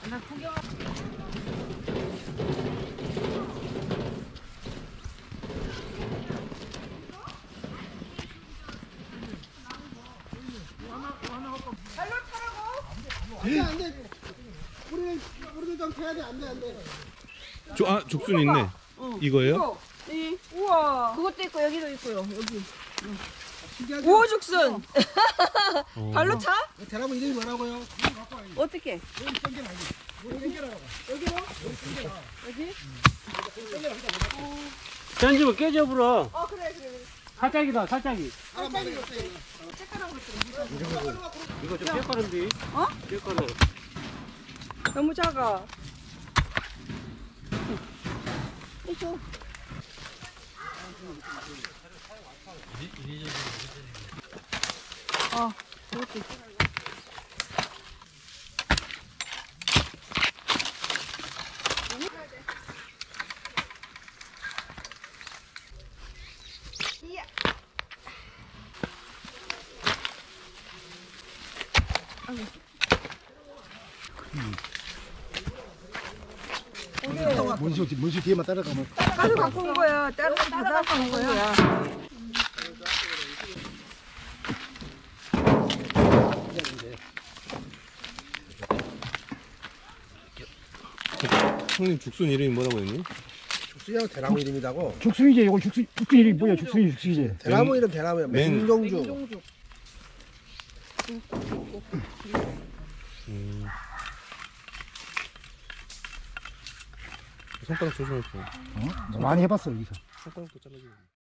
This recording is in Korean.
나 구경. 발로 차라고. 안돼. 우리는 좀 해야 돼. 안돼. 죽순 있네. 이거예요? 이거. 네. 우와. 그것도 있고 여기도 있고요. 여기. 신기하죠? 우호죽순. 발로 차? 대나무 이름이 뭐라고요? 어떻게? 여기 땡겨라고. 여기 땡겨라고. 여기로? 여기? 던지면 깨져버려. 그래. 살짝이다, 살짝이. 살짝이 색깔한 것처럼. 이거 좀 깨끗한데? 어? 깨끗해. 너무 작아. 이쪽. 그것도 있어. 이야. 문수 뒤에만 따라가면. 따로 갖고 온 거야. 따로 갖고 온 거야. 형님 죽순 이름이 뭐라고 했니? 죽수양 대나무 이름이라고. 죽순이지. 이거 죽순 이름이 뭐야? 죽순이지. 대나무 이름 대나무야. 맹종주. 손가락 조심해서. 많이 해봤어 여기서. 손가락도 잘라주고.